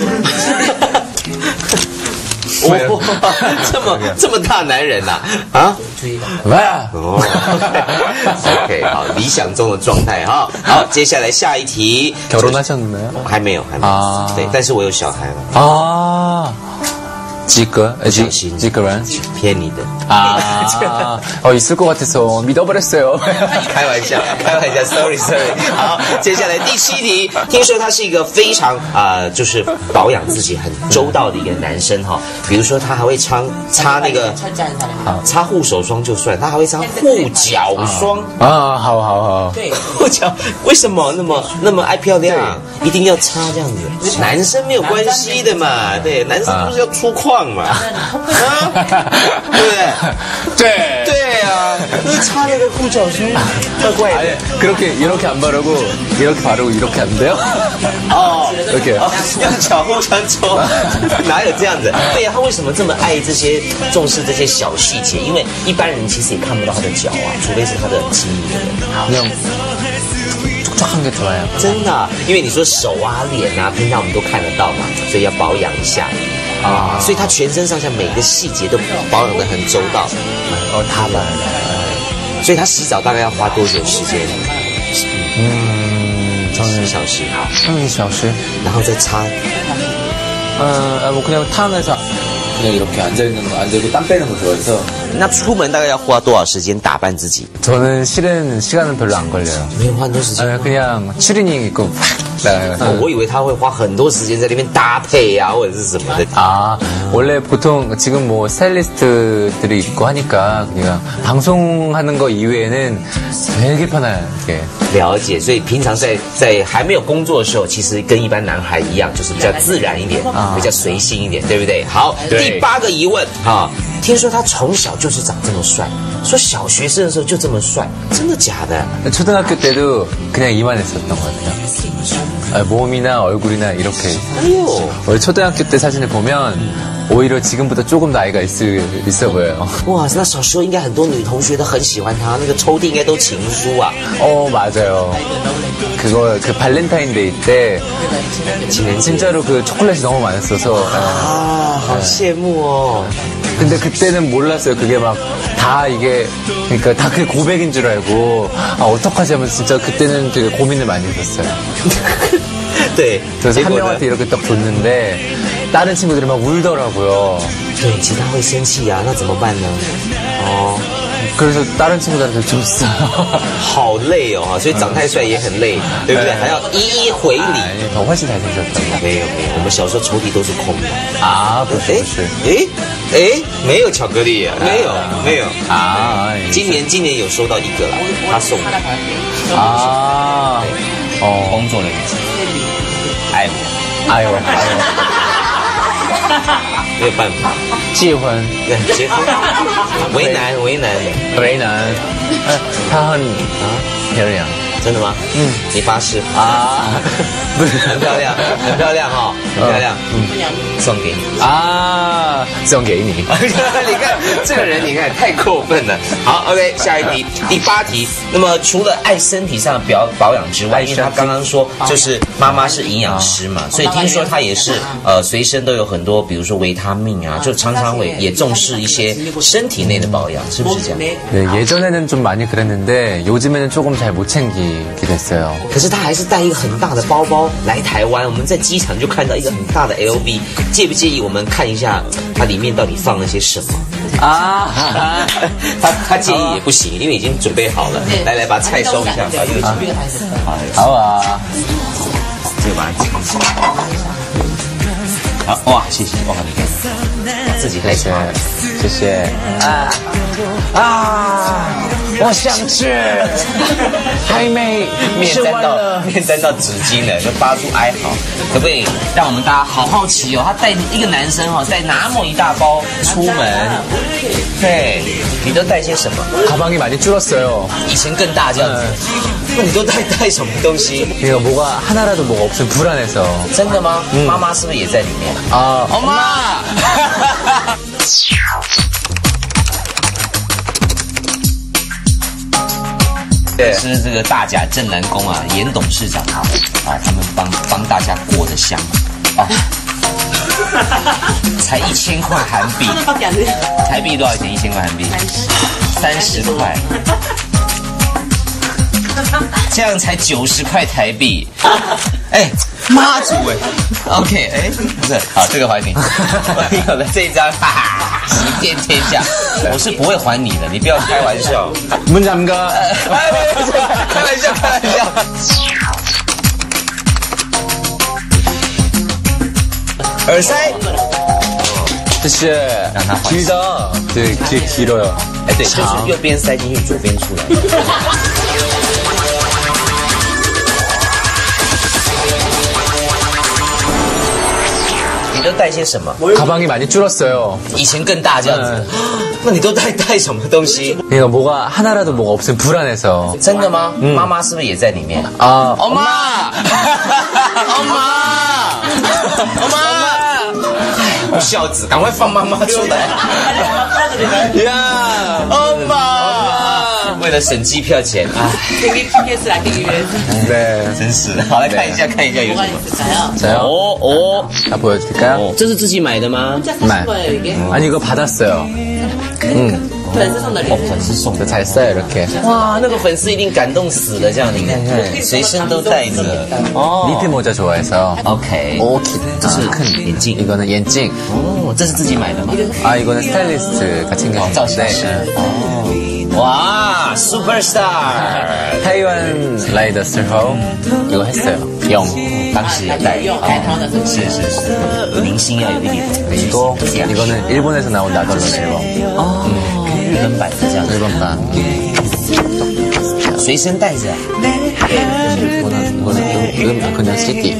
S1: 哦，这么这么大男人呐、啊？啊？
S2: 와!
S1: 哦 ，OK， 好，理想中的状态哈。好，接下来下一题。
S2: 결혼하셨나요?
S1: 还没有，还没有。
S2: 啊
S1: 对，但是我有小孩了。
S2: 아, 지거, 지,
S1: 小心
S2: 지거란?
S1: 骗你的。
S2: 아, 어, 있을 것 같아서 믿어버렸어요.
S1: 开玩笑，开玩笑 ，sorry sorry。好，接下来第七题，听说他是一个非常啊、呃，就是保养自己很周到的一个男生哈。比如说他还会擦擦那个擦护手霜就算，他还会擦护脚霜。
S2: 아, 好好好。
S1: 对，护脚为什么那么那么爱漂亮？一定要擦这样子？男生没有关系的嘛，对，男生不是要粗犷嘛？啊，对不对？
S2: 네.
S1: 对啊，那擦那个护脚霜，怪怪的。
S2: 아니, 그렇게, 이렇게 안 바르고, 이렇게 바르고, 이렇게 안 돼요?
S1: 哦
S2: 이렇게.
S1: 哦，用脚互相搓，哪有这样子？对呀、啊，他为什么这么爱这些重视这些小细节？因为一般人其实也看不到他的脚啊，除非是他的亲密的人。
S2: 그냥 촉촉한 게 좋아요.
S1: 真的啊、因为你说手啊、脸啊，平常我们都看得到嘛，所以要保养一下。啊，所以他全身上下每个细节都保养得很周到。
S2: 哦，他吧。
S1: 所以他洗澡大概要花多久时间？
S2: 음,
S1: 几
S2: 저는
S1: 小时，
S2: 한小时.
S1: 然后再擦。
S2: 어, 뭐 그냥 탕에서 그냥 이렇게 앉아 있는 거, 앉아 있고 땀 빼는 거 좋아해서.
S1: 那出门大概要花多少时间打扮自己？
S2: 저는 실은 시간은 별로 안 걸려요.
S1: 没有花很多时间。
S2: 아, 그냥 추리닝 입고 팍 나가요.
S1: 哦我以为他会花很多时间在那边搭配啊，或者是什么的。
S2: 아, 원래 보통 지금 뭐 스타일리스트들이 있고 하니까 그냥 방송하는 거 이외에는 되게 편하게.
S1: 了解，所以平常在在还没有工作的时候，其实跟一般男孩一样，就是比较自然一点，
S2: 啊
S1: 比较随性一点，对不对？好，
S2: 对
S1: 第八个疑问啊，听说他从小就是长这么帅，说小学生的时候就这么帅，真的假的？
S2: 초등학교 때도 그냥 이만했었던 것 같아요. 아, 몸이나 얼굴이나 이렇게.
S1: 哎呦，
S2: 원래 초등학교 때 사진을 보면 오히려 지금보다 조금 나이가 있을, 있어 보여요.
S1: 哇，那小时候应该很多女同学都很喜欢他，那个抽屉应该都情书啊。
S2: 어, 맞아요. 그거, 그 발렌타인데이 때 진짜로 그 초콜릿이 너무 많았어서.
S1: 啊，好羡慕哦。
S2: 근데 그때는 몰랐어요. 그게 막 다 이게, 그러니까 다 그게 고백인 줄 알고, 아, 어떡하지 하면서 진짜 그때는 되게 고민을 많이 했었어요.
S1: 对，
S2: 그래서
S1: 结
S2: 한
S1: 果呢
S2: 명한테 이렇게 딱 줬는데, 다른 친구들이 막 울더라고요.
S1: 对，其他会生气啊，那怎么办呢？哦，
S2: 그래서 다른 친구들한테 줬어요.
S1: 好累哦，所以长太帅也很累，对不对？还要一一回礼。
S2: 아니, 더 훨씬 잘생겼다고.
S1: 没有没有，我们小时候抽屉都是空的。
S2: 아, 그렇지,
S1: 哎
S2: 그렇지.
S1: 哎哎，没有巧克力啊，没有没有。
S2: 아,
S1: 今年今年有收到一个了，他送的。
S2: 아, 어, 엉소리.
S1: 爱我，
S2: 아유, 아유.
S1: 没有办法，
S2: 结婚,
S1: 对，结婚为难为难，
S2: 왜난, 타헌, 별이야.
S1: 真的吗？嗯，你发誓
S2: 아,
S1: 很漂亮，很漂亮哈、哦，很漂亮，嗯，送给你。
S2: 아, 送给你。
S1: 你看这个人，你看太过分了。好 ，OK， 下一题，第八题。那么除了爱身体上的保保养之外，因为他刚刚说就是妈妈是营养师嘛，所以听说他也是呃随身都有很多，比如说维他命啊，就常常会也重视一些身体内的保养，是不是这样？
S2: 네, 예전에는 좀 많이 그랬는데 요즘에는 조금 잘 못 챙기게 됐어요.
S1: 可是他还是带一个很大的包包来台湾，我们在机场就看到一个很大的 L V， 介不介意我们看一下它里面到底放了些什么？
S2: 아,
S1: 他他介意也不行，因为已经准备好了。来来，把菜收一下，把这个准备好。
S2: 好啊.
S1: 这个把它挤起来。好哇，谢谢哇，你看，自己开始。
S2: 谢谢. 아, 아.
S4: 我想吃，还没
S1: 面
S4: 吃
S1: 沾到
S4: 完了。
S1: 面沾到纸巾了，就发出哀嚎。可不可以让我们大家好好奇哦？他带一个男生哦，带那么一大包出门，对，你都带些什么？
S2: 가방이 많이 줄었어요.
S1: 以前更大这样子，那你都带带什么东西？
S2: 이거 뭐가 하나라도 뭐가 없으면 불안해서.
S1: 真的吗？妈妈是不是也在里面？
S2: 아,
S1: 엄마! 是这个大甲镇南宫啊，严董事长啊，啊，他们帮帮大家过的香啊，才一千块韩币，台币多少钱？一千块韩币，三十块，这样才九十块台币，哎。 妈祖哎 ，OK 哎，不是，好，这个还你，我有了这一张，哈哈，喜遍天下，我是不会还你的，你不要开玩笑。
S2: 문 잠가.
S1: 开玩笑，开玩笑，开玩笑。耳塞，
S2: 这是
S1: 让它换。
S2: 길다. 네, 길 길어요.
S1: 哎，对，就是右边塞进去，左边出来。 你都带些什么？
S2: 가방이 많이 줄었어요.
S1: 以前更大这样子，那你都带带什么东西？
S2: 이거 뭐가 하나라도 뭐가 없으면 불안해서.
S1: 真的吗？妈妈是不是也在里面？
S2: 아,
S1: 엄마! 엄마! 엄마! 不孝子，赶快放妈妈出来！
S2: 야,
S1: 엄마! 为了省机票钱啊，
S2: 네.
S1: 真是的。好，来看一下，看一下有什么。
S2: 자요.
S1: 哦哦
S2: 다 보여드릴까요?
S1: 哦，这是自己买的吗？
S2: 말. 아니 이거 받았어요. 응.
S1: 哦，粉丝送的。
S2: 잘 써요 이렇게.
S1: 哇，那个粉丝一定感动死了，这样你看看，随身都带着。哦
S2: 니트 모자 좋아해서.
S1: OK，
S2: 오키.
S1: 这是眼镜。
S2: 이거는眼镜.
S1: 哦，这是自己买的吗？
S2: 아 이거는 스타일리스트가 챙겨준
S1: 造型师。
S2: 건데.
S1: 哦，哇 ，Superstar。
S2: 타이완 라이더스 호 이거 했어요. 영.
S1: 当时也带。是是是，明星要有一点。
S2: 이거 이거는 일본에서 나온 나돌론 앨범.
S1: 哦，日本版的这样。
S2: 일본판.
S1: 随身带着。
S2: 이거는 이거는 음 그냥 씨디.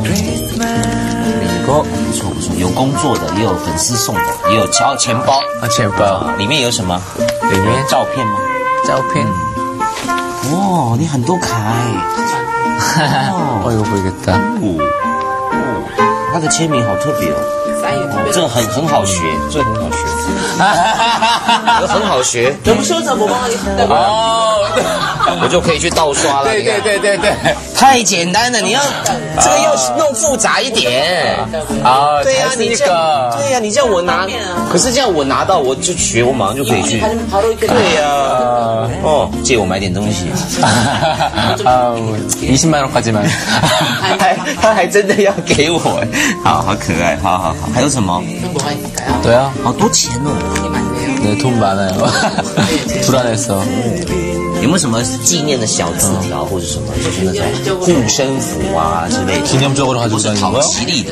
S2: 그리고
S1: 不错不错，有工作的，也有粉丝送的，也有钱钱包。
S2: 아 제발.
S1: 里面有什么？
S2: 里面
S1: 照片吗？
S2: 짜오펜.
S1: 哇，你很多卡哎。
S2: 어 이거 보이겠다.
S1: 哦哦，他的签名好特别哦。哦，这个很很好学，这个很好学。这个很好学。 哦，我就可以去盗刷了。
S2: 对对对对对。
S1: 太简单了，你要这个要弄复杂一点。
S2: 아
S1: 对呀、
S2: 잘
S1: 你这样，
S2: 쓰니까.
S1: 对呀、你这样我拿，可是这样我拿到我就学，我马上就可以去。对呀、哦，借我买点东西。
S2: 아, 이십만 원까지만.
S1: 还他还真的要给我，好好可爱，好好好，还有什么？
S2: 너야?
S1: 好多钱哦！
S2: 네, 돈 많아요. 불안해서.
S1: 有没有什么纪念的小字条或者什么，就是那种护身符啊之类的，
S2: 기념적으로
S1: 或
S2: 가지고
S1: 是
S2: 다니는
S1: 讨
S2: 거야?
S1: 吉利的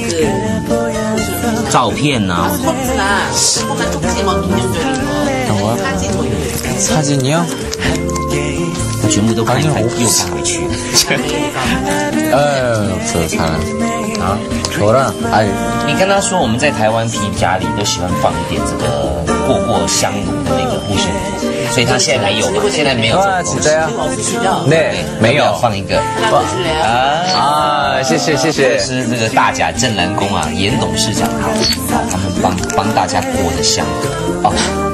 S1: 照片呐、
S2: 그런 거야? 사진이요?
S1: 全部都看一看又看回去。
S2: 에 없어요, 잘. 아, 저랑, 아이,
S1: 你跟他说我们在台湾皮夹里都喜欢放一点这个过过香炉的那个护身符，所以他现在没有嘛，现在没有这
S2: 와,
S1: 种东西。
S2: 진짜요? 네,
S1: 没有
S2: 매요.
S1: 放一个啊
S2: 아, 谢谢谢谢.
S1: 是这个大甲镇南宫啊，严董事长啊，他们帮帮大家过的香哦，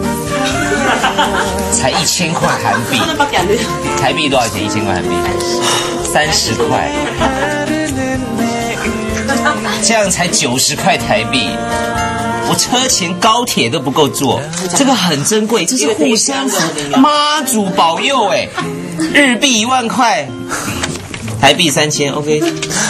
S1: 才一千块韩币，台币多少钱？一千块韩币，三十块，这样才九十块台币。我车钱高铁都不够坐，这个很珍贵，这是护身符，妈祖保佑哎，日币一万块，台币三千 ，OK。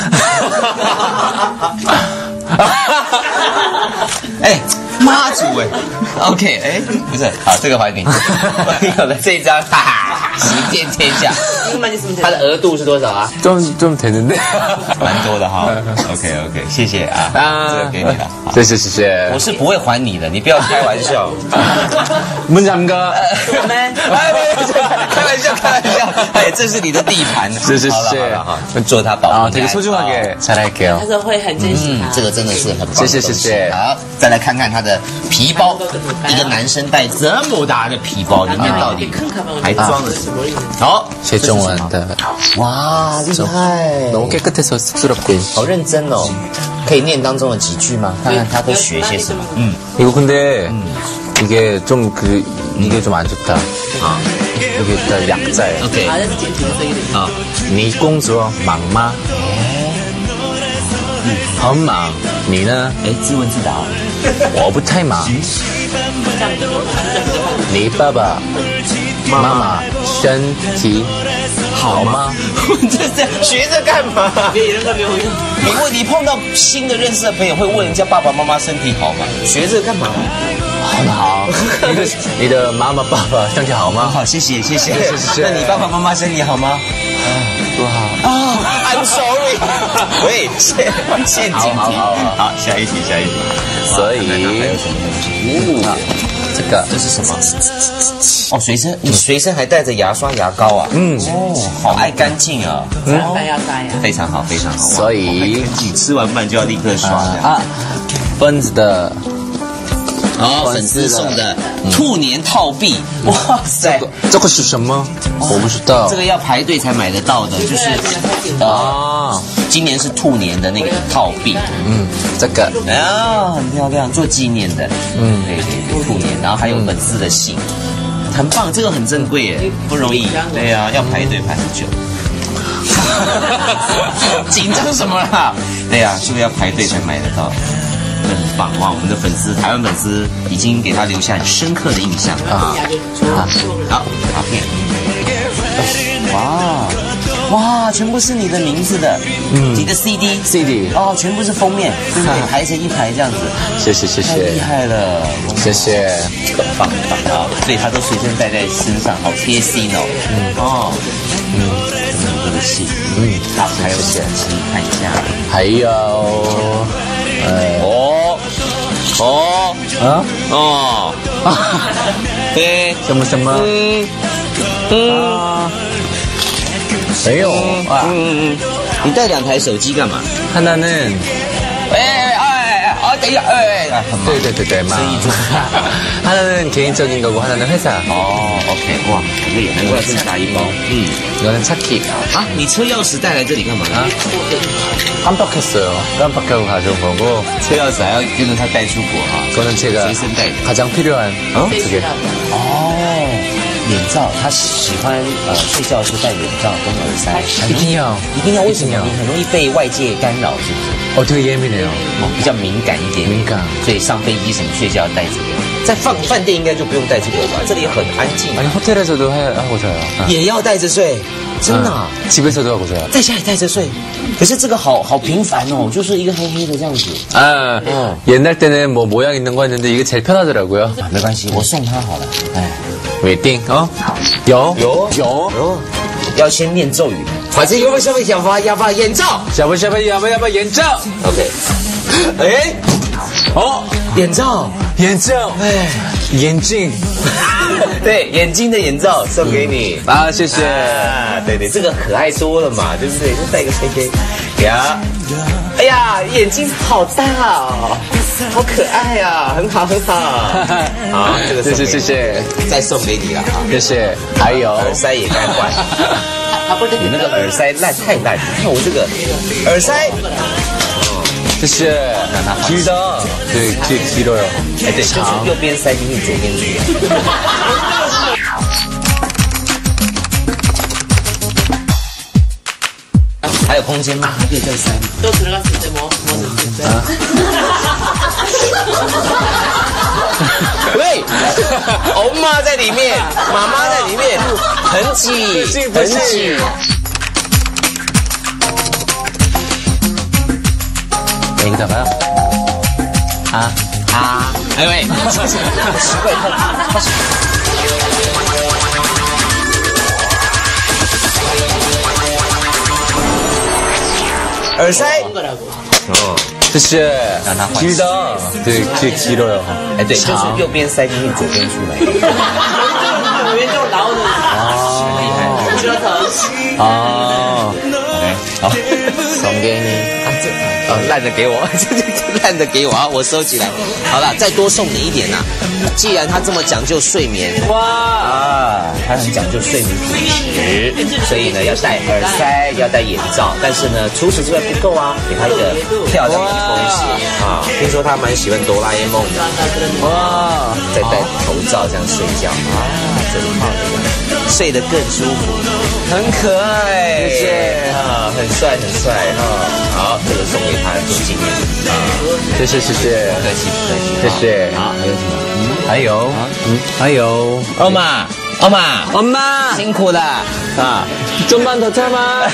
S1: 哎，妈祖哎 ，OK 哎，不是，好，这个还你，我有了这一张，哈哈，喜遍天下。
S3: 조금만 있으면
S1: 它的
S3: 돼요.
S1: 额度是多少啊？
S2: 좀, 좀 되는데.
S5: 蛮多的哈。OK OK， 谢谢啊，这个给你了。好
S2: 谢谢谢谢
S5: 我。是不会还你的，你不要开玩笑。
S2: 문 잠가.
S3: 我们
S5: 哎，开玩笑，开玩笑。哎，这是你的地盘。
S2: 是是是
S5: 好了好了哈，做他保护
S2: 아,
S5: 你
S2: 되게 소중하게 잘할게요.
S3: 他说会很珍惜
S5: 嗯
S3: 他，，
S5: 这个真的是很棒的
S2: 谢谢
S5: 东西
S2: 谢谢
S5: 好，再来看看他的皮包，一个男生带这么大的皮包，里面到底还装了什么？好，
S2: 최종원. 네.
S5: 哇，厉害，
S2: 너무 깨끗해서 쑥스럽고.
S5: 好认真哦。可以念当中的几句吗？看看他都学些什么。嗯，
S2: 이거 근데 이게 좀 그 이게 좀 안 좋다.
S5: 아.
S2: 여기 일단 약자예요.
S5: OK，
S3: 好像是简体的这一点。
S5: 好，
S2: 니 공주 막마. 很忙，你呢？
S5: 哎，自问自答哦。
S2: 我不太忙。你爸爸妈妈身体好吗？
S5: 这这学这干嘛？
S3: 别人都没有用。
S5: 你问你碰到新的认识的朋友，会问人家爸爸妈妈身体好吗？学这干嘛？
S2: 很好。你的你的妈妈爸爸身体好吗？
S5: 好，谢谢谢谢
S2: 谢谢
S5: 那你爸爸妈妈身体好吗？
S2: 多好。
S5: 啊、oh, ，I'm sorry 。喂，陷陷阱题。
S2: 好好好
S5: 好，下一题，下一题。
S2: 所以
S5: 哇看看还有什么东西？哦，
S2: 这个
S5: 这是什么？哦，随身，你随身还带着牙刷、牙膏啊？嗯，哦，好爱干净啊。
S3: 要塞要塞呀。
S5: 非常好，非常好。哇
S2: 所以
S5: 好爱干净吃完饭就要立刻刷。
S2: 啊，分子的
S5: 好，粉丝送的兔年套币，哇塞！
S2: 这个是什么？我不知道。
S5: 这个要排队才买得到的，就是
S2: 啊，
S5: 今年是兔年的那个套币，
S2: 嗯，这个
S5: 啊，很漂亮，做纪念的，嗯，对对对，兔年，然后还有粉丝的信，很棒，这个很珍贵耶，不容易，对呀、啊，要排队排很久。紧张什么啦？对呀、啊，这个要排队才买得到。很棒哇！我们的粉丝，台湾粉丝已经给他留下很深刻的印象啊！好，卡片，哇哇，全部是你的名字的，嗯，你的 C D
S2: C D
S5: 哦，全部是封面，对不对？排成一排这样子，
S2: 谢谢谢
S5: 太厉
S2: 谢
S5: 害了，
S2: 谢谢。
S5: 很棒很棒啊！所以他都随身带在身上，好贴心哦。嗯哦，嗯，这么多的信，嗯，好，还有什么？请你看一下。
S2: 还有呃
S5: 哦哦
S2: 啊
S5: 哦，对，
S2: 什么什么
S5: 嗯嗯
S2: 啊没有啊
S5: 嗯嗯，你带两台手机干嘛？
S2: 하나는
S5: 哎哎哎哎，等一下，哎哎，很忙。
S2: 对对对对嘛 하나는 개인적인 거고 하나는 회사
S5: 哦 ，OK， 哇，好累，难怪这么大一包。嗯，
S2: 이거는 차키
S5: 啊，你车钥匙带来这里干嘛呢？
S2: 깜빡했어요 깜빡하고 가져온 거고
S5: 车钥匙还要跟着他带出国啊？
S2: 그거는 제가
S5: 随身带的。
S2: 가장 필요한 어?
S3: 最
S2: 두
S3: 需
S2: 개
S3: 要的。
S5: 哦，眼罩，他喜欢呃睡觉的时候戴眼罩跟耳塞，
S2: 이팅이요
S5: 一定要为什么？
S2: 이팅이요
S5: 你很容易被外界干扰，是不是？
S2: 어 되게 예민해요
S5: 哦，比较敏感一点，
S2: 敏感
S5: 所以上飞机什么睡觉要带这个。在饭饭店应该就不用带这个吧？这里很安静，
S2: 아니 호텔에서도 해, 하고 자요 아.
S5: 也要带着睡，真的、啊。
S2: 아, 집에서도 하고 자요
S5: 在家里带着睡，可是这个好好平凡哦，就是一个黑黑的这样子。
S2: 아,
S5: 어.
S2: 옛날 때는 뭐 모양 있는 거 했는데 이게 제일 편하더라고요
S5: 没关系，我送他好了。哎，
S2: 웨이팅 어? 요?
S5: 有有有，要先念咒语。反正有没有消费想法要把眼罩
S2: 샤바샤바 야바야바 옌罩
S5: ？OK。哎，
S2: 어?
S5: 眼罩，
S2: 옌罩
S5: 哎，
S2: 眼镜
S5: 对，眼睛的眼罩送给你。
S2: 아, 谢谢
S5: 啊，对对，这个可爱多了嘛，对不对？就戴个黑黑呀，哎呀，眼睛好大哦，好可爱啊，很好很好。好，这个送给你
S2: 谢谢谢谢
S5: 再送给你了啊。
S2: 谢谢还有
S5: 耳塞也该换，
S3: 他不是
S5: 你那个耳塞烂太烂，你看我这个耳塞，
S2: 谢谢길다对길길어요
S5: 哎对，就是右边塞进去，左边出来。还有空间吗？还可以再塞吗？
S3: 또 들어갔을 때 뭐, 뭐 넣을 때.
S5: 喂，欧妈在里面，妈妈在里面，很挤，很挤。
S2: 여기다가요 아,
S5: 아,哎喂，奇怪，他他是。 耳塞。
S3: 한 거라고.
S5: 哦，
S2: 这是길다对，这길어요。
S5: 哎，对，就是右边塞进去，左边出来。
S3: 왼쪽으로 나오는. 아, 줄여서.
S2: 아,
S5: OK， 好，送给你。啊，这啊烂的给我，这这烂的给我啊，我收起来。好了，再多送你一点呐、啊。既然他这么讲究睡眠，哇啊，他很讲究睡眠品质，所以呢要戴耳塞，要戴眼罩。但是呢，除此之外不够啊，给他一个漂亮的拖鞋啊。听说他蛮喜欢哆啦 A 梦的，哇，再戴头罩这样睡觉啊，真好的，睡得更舒服，很可爱，谢谢啊，很帅很帅哈。好，这个送给他做纪念啊，
S2: 谢谢谢谢，
S5: 不客气不客气，
S2: 谢谢。
S5: 好，还有什么？
S2: 还有，嗯，还有，
S5: 엄마 엄마
S2: 엄마
S5: 辛苦了啊，
S2: 좀만 더 참아.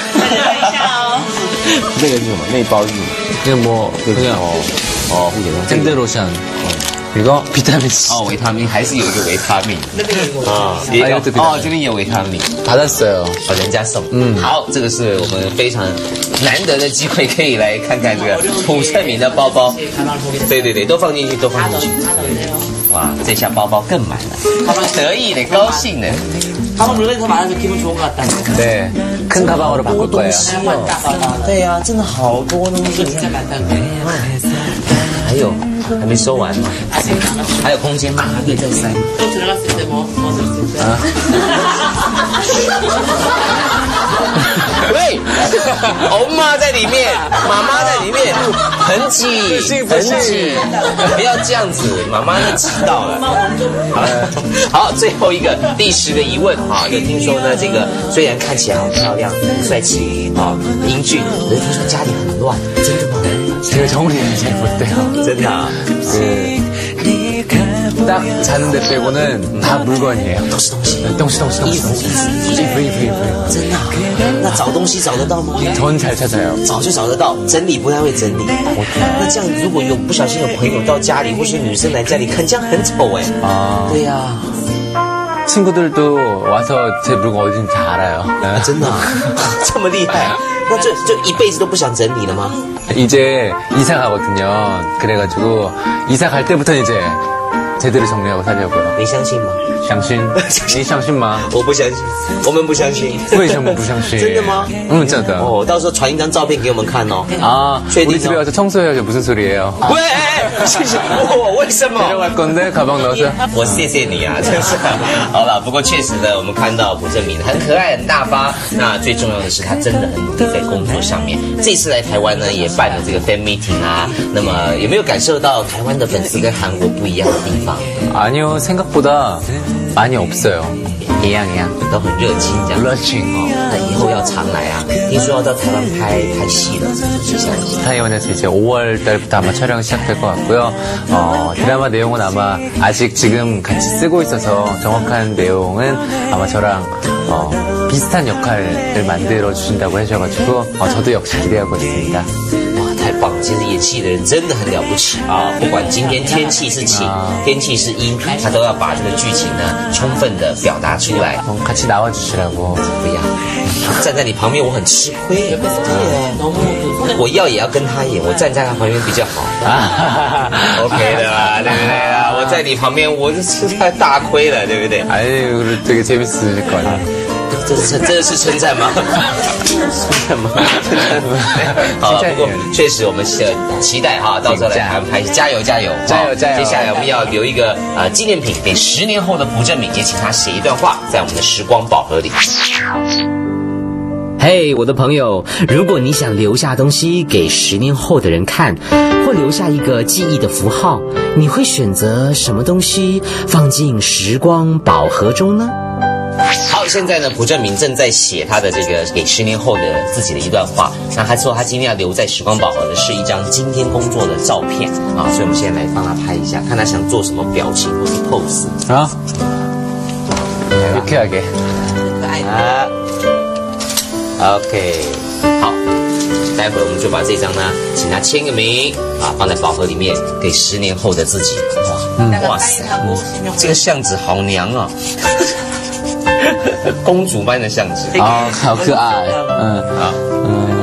S5: 那个是什么？那包是什么？
S2: 그냥 뭐 그냥
S5: 哦，护甲霜。
S2: 샌드 로션. 이거 비타민 C.
S5: 哦，维他命还是有一个维他命啊，也有
S2: 还有这个
S5: 哦，这边也有维他命，
S2: 받았어요.
S5: 哦，人家送。嗯，好，这个是我们非常难得的机会，可以来看看这个朴正明的包包。对对对，都放进去，都放进去。哇，这下包包更满了，得意的，高兴的。
S3: 가방 물건이 더 많아서 기분 좋은 것 같다는 거.
S2: 네, 큰 가방으로 바꿀 거예요.
S5: 对呀、啊，真的好多东西，
S3: 진짜 많다는 거.
S5: 还有还没收完吗？还有空间吗？还可以再塞。
S3: 또 들어갔을 때 뭐, 뭐 들었을 때.
S5: 喂，欧妈在里面，妈妈在里面，很挤，很挤，不要这样子，妈妈都挤到了。好了，好，最后一个第十个疑问啊，就听说呢，这个虽然看起来好漂亮、很帅气啊、英俊，可是听说家里很乱，真的吗？
S2: 제가 정리를 잘 못해요.
S5: 真的、啊，
S2: 그, 딱 자는 데 빼고는 다 물건이에요.
S5: 都是东西，
S2: 동시 동시
S5: 衣
S2: 동시
S5: 服、
S2: 동시.
S5: 椅子、
S2: 이브 이브 이브.
S5: 真的啊、那找东西找得到吗？
S2: 전 잘 찾아요.
S5: 早就找得到，整理不太会整理。那这样如果有不小心有朋友到家里，或是女生来家里看，这样很丑哎。
S2: 아,
S5: 对呀、啊，
S2: 친구들도 와서 제 물건 어딘지 다 알아요.
S5: 真的、啊、这么厉害，那就就一辈子都不想整理了吗？
S2: 이제 이사 가거든요. 그래가지고 이사 갈 때부터는 이제 제대로 정리하고 살려고요.
S5: 你相信吗？
S2: 相信？你相信吗？
S5: 我不相信，我们不相信。
S2: 为什么不相信？
S5: 真的吗？
S2: 응, 真的。
S5: 哦，到时候传一张照片给我们看哦。
S2: 아,
S5: 최대한-
S2: 우리 집에 와서 청소해야죠. 무슨 소리예요?
S5: 喂，谢谢我，为什么？
S2: 데려갈 건데 가방 넣어서.
S5: 我谢谢你啊，真是。好了，不过确实呢，我们看到朴正明很可爱、很大方。那最重要的是，他真的很努力在工作上面。这次来台湾呢，也办了这个 fan meeting 啊。那么有没有感受到台湾的粉丝跟韩国不一样的地方？
S2: 아니요, 생각보다 많이 없어요. 이양 이양.
S5: 都很热情这样。
S2: 러칭.
S5: 哦，那以后要常来啊。听说要到台湾拍拍戏了，接下来。
S2: 타이완에서 이제 오월 달부터 아마 촬영이 시작될 것 같고요. 어, 드라마 내용은 아마 아직 지금 같이 쓰고 있어서 정확한 내용은 아마 저랑 어, 비슷한 역할을 만들어 주신다고 하셔가지고 어, 저도 역시 기대하고 있습니다.
S5: 哇，太棒了！其实演戏的人真的很了不起啊！不管今天天气是晴，天气是阴，他都要把这个剧情呢充分的表达出来。
S2: 어, 같이 나와주시라고.
S5: 不要站在你旁边，我很吃亏。
S3: 너무 그 손에
S5: 我要也要跟他演，我站在他旁边比较好。
S2: 아,
S5: OK 的吧，对不对啊？我在你旁边，我就吃太大亏了，对不对？
S2: 아유, 그리고 되게 재밌으실 것 같아요.
S5: 这是称，这是称赞吗？称赞吗？称赞吗？好了，不过确实我们是期待哈，到时候来安排，加油加油，
S2: 加油加油
S5: 接下来我们要留一个呃纪念品给十年后的朴正明，也请他写一段话在我们的时光宝盒里。
S1: 嘿，我的朋友，如果你想留下东西给十年后的人看，或留下一个记忆的符号，你会选择什么东西放进时光宝盒中呢？
S5: 好，现在呢，朴正明正在写他的这个给十年后的自己的一段话。那他说他今天要留在时光宝盒的是一张今天工作的照片啊，所以我们现在来帮他拍一下，看他想做什么表情或是 pose。
S2: 아, 유쾌하게.
S5: 啊 ，OK， 好，待会儿我们就把这张呢，请他签个名啊，放在宝盒里面，给十年后的自己。哇，哇塞，这个相纸好娘啊！ 公主般的相纸。
S2: 啊，好可爱。嗯
S5: 好，
S2: 嗯。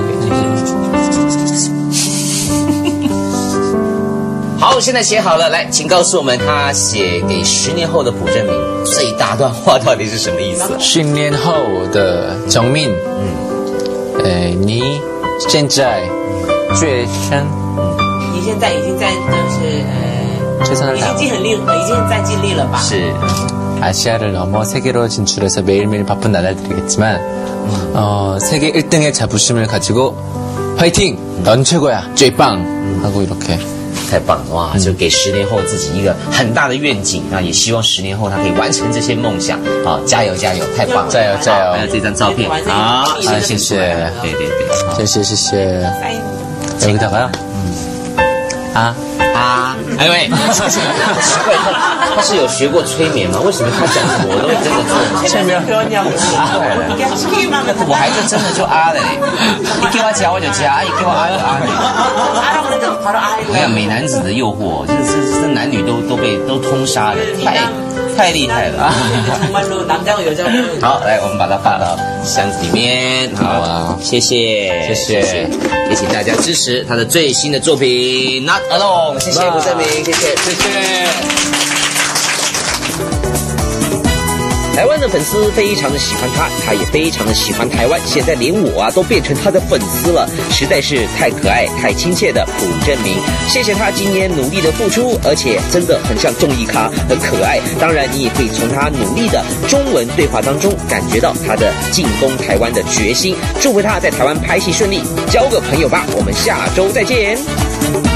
S5: 好，现在写好了，来，请告诉我们他写给十年后的朴正明最大段话到底是什么意思？
S2: 十年后的정민，嗯，呃，你现在决生，
S3: 你现在已经在就是呃，
S2: 최선을
S3: 已
S2: 다하고
S3: 经很力，已经在尽力了吧？
S5: 是
S2: 아시아를 넘어 세계로 진출해서 매일매일 바쁜 나날들이겠지만 어, 세계 일 등의 자부심을 가지고 화이팅! 넌 최고야! 最棒! 하고 이렇게
S5: 太棒了哇！就给十年后自己一个很大的愿景啊，也希望十年后他可以完成这些梦想啊！加油加油！太棒了！
S2: 加油加油！
S5: 还有这张照片，好，
S2: 啊，谢谢，
S5: 对对对，
S2: 谢谢谢谢。 여기다가요? 음. 아,
S5: 啊，哎喂，奇怪，他他是有学过催眠吗？为什么他讲什么我都会跟着做？
S3: 催眠표현이하고
S5: 我还是真的就啊了嘞，一给我夹我就夹，一给我啊就啊嘞。
S3: 아라고 그러니까 바로 아이고.
S5: 哎呀，美男子的诱惑，就是这这男女都都被都通杀了，太太厉害了。
S3: 정말로 남자고 여자고.
S5: 好，来，我们把它放到箱子里面。好，谢谢，
S2: 谢谢，
S5: 也请大家支持他的最新的作品《Not Alone》。谢谢朴正明，谢谢，谢谢。台湾的粉丝非常的喜欢他，他也非常的喜欢台湾。现在连我啊都变成他的粉丝了，实在是太可爱、太亲切的朴正明。谢谢他今年努力的付出，而且真的很像综艺咖，很可爱。当然，你也可以从他努力的中文对话当中感觉到他的进攻台湾的决心。祝福他在台湾拍戏顺利，交个朋友吧。我们下周再见。